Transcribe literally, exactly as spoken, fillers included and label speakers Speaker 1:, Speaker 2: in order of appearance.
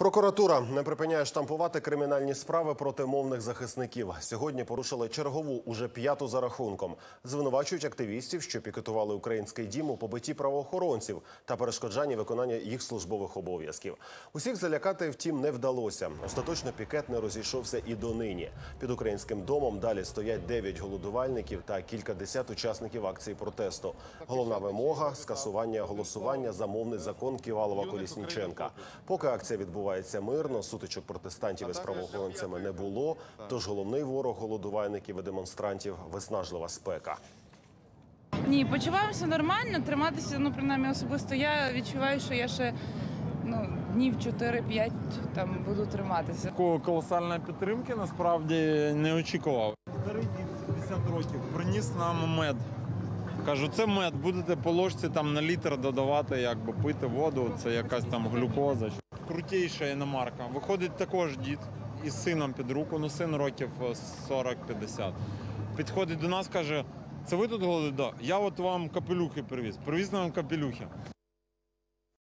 Speaker 1: Прокуратура не припиняє штампувати кримінальні справи проти мовних захисників. Сьогодні порушили чергову, уже п'яту за рахунком. Звинувачують активістів, що пікетували Український дім у побитті правоохоронців та перешкоджанні виконання їх службових обов'язків. Усіх залякати, втім, не вдалося. Остаточно пікет не розійшовся і донині. Під Українським домом далі стоять дев'ять голодувальників та кількадесят учасників акції протесту. Головна вимога – скасування голосування за мовний закон Ківалова-Колісніченка. Поки акція відбувається мирно, сутичок протестантів із правоохоронцями не було, тож головний ворог голодувальників і демонстрантів – виснажлива спека.
Speaker 2: Ні, почуваємося нормально, триматися, ну, принаймні особисто я відчуваю, що я ще ну, днів чотири-п'ять там буду триматися.
Speaker 3: Такої колосальної підтримки насправді не очікував. Старий дід, п'ятдесят років, приніс нам мед. Кажу, це мед, будете по ложці там на літр додавати, якби пити воду, це якась там глюкоза. Крутіша іномарка. Виходить також дід із сином під руку, ну син років сорок-п'ятдесят. Підходить до нас, каже, це ви тут голодуєте? Да. Я от вам капелюхи привіз. Привіз нам капелюхи.